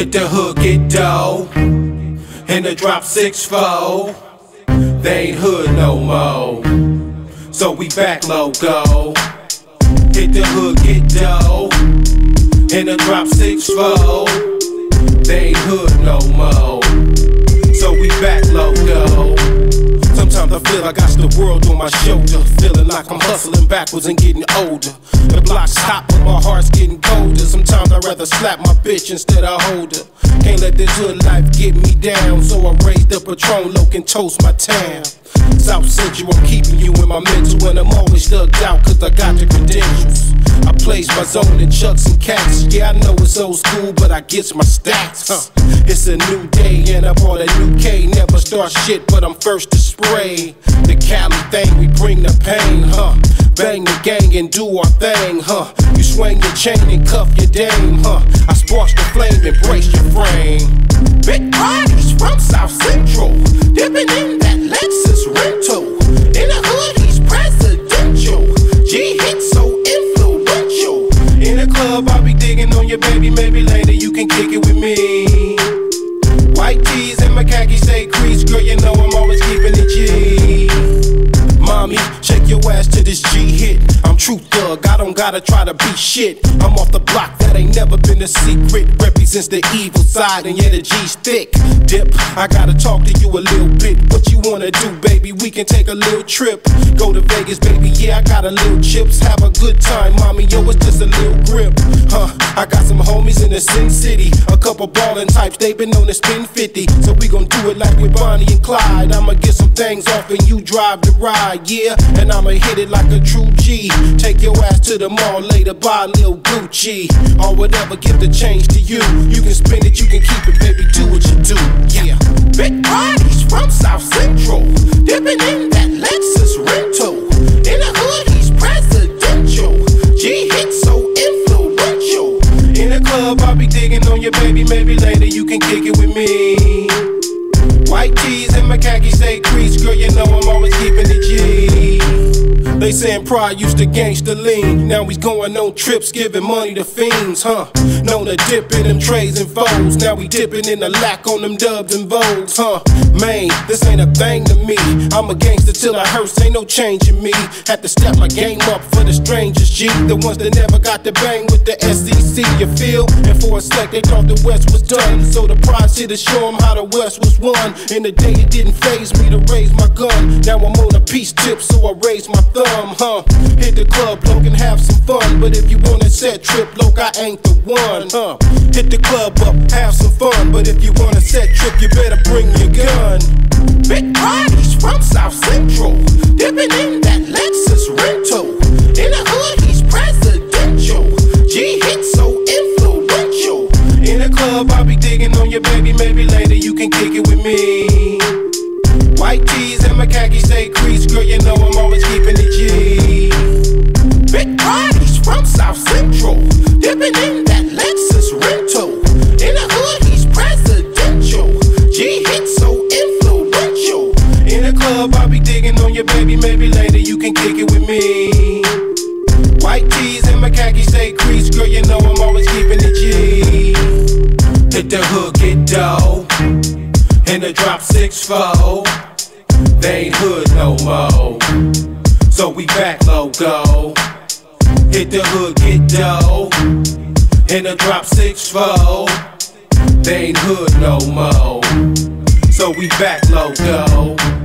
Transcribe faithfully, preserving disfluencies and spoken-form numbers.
Hit the hood, get dough, and the drop six four. They ain't hood no more, so we back logo. Hit the hood, get dough, and the drop six four. They ain't hood no more, so we back logo. Sometimes I feel I got the world on my shoulder, feeling like I'm hustling backwards and getting older. The block's hot but my heart's getting colder. Sometimes I'd rather slap my bitch instead of hold her. Can't let this hood life get me down, so I raised the Patron Loc and toast my town. South Central, I'm keeping you in my mental, and I'm always thugged out cause I got the credentials. I place my zone in chucks and cats. Yeah, I know it's old school, but I gets my stats. Huh. It's a new day and I bought a new K. Never start shit, but I'm first to spray. The Cali thing, we bring the pain, huh? Bang the gang and do our thing, huh? You swing your chain and cuff your dame, huh? I sparks the flame, embrace your frame. Big parties from South Central, dipping in that Lexus rental. In the hood, he's presidential. G hit so influential. In the club, I'll be digging on your baby. Maybe later you can kick it with me. White tees and my khaki stay creased. Girl, you know I'm always keeping it G. Mommy, shake your ass to this G hit. I'm true thug, I don't gotta try to be shit. I'm off the block, that ain't never been a secret. Represents the evil side, and yeah, the G's thick. Dip, I gotta talk to you a little bit. What you wanna do, baby? We can take a little trip. Go to Vegas, baby, yeah, I got a little chips. Have a good time, mommy, yo, it's just a little grip. Huh, I got some homies in the Sin City. A couple ballin' types, they been known to spin fifty. So we gon' do it like with Bonnie and Clyde. I'ma get some things off and you drive the ride, yeah. And I'ma hit it like a true G. Take your ass to the mall later, buy a little Gucci or whatever, give the change to you. You can spend it, you can keep it, baby, do what you do, yeah. Big parties from South Central, dipping in that Lexus rental. In the hood, he's presidential. G hit so influential. In the club, I'll be digging on your baby. Maybe later you can kick it with me. White tees and my khaki stay creased. Girl, you know I'm always keeping it G. They saying pride used to gangsta lean. Now he's going on trips, giving money to fiends, huh? Known to dip in them trays and foes. Now we dipping in the lack on them dubs and vogues, huh? Man, this ain't a thing to me. I'm a gangster till I hurts, ain't no change in me. Had to step my game up for the strangers, G. The ones that never got to bang with the S E C, you feel? And for a sec they thought the West was done. So the pride shit to show them how the West was won. In the day it didn't faze me to raise my gun. Now I'm on a peace tip, so I raise my thumb, huh? Hit the club, Loc, and have some fun. But if you want a set trip, Loc, I ain't the one, huh? Hit the club up, have some fun. But if you want a set trip, you better bring your gun. Big parties from South Central, dipping in that Lexus rental. In the hood, he's presidential. G hit so influential. In the club, I'll be digging on your baby. Maybe later you can kick it with me. White tees and my khaki stay creased. Girl, you know I'm always keeping it G. Big parties from South Central, dipping in that Lexus rental. In the hood, he's presidential. G hit so influential. In the club, I'll be digging on your baby. Maybe later you can kick it with me. White tees and my khaki stay creased. Girl, you know I'm always keeping it G. Hit the hood, get dough, and the drop six four. They ain't hood no more, so we back logo. Hit the hood, get dough, and the drop six four. They ain't hood no more, so we back logo.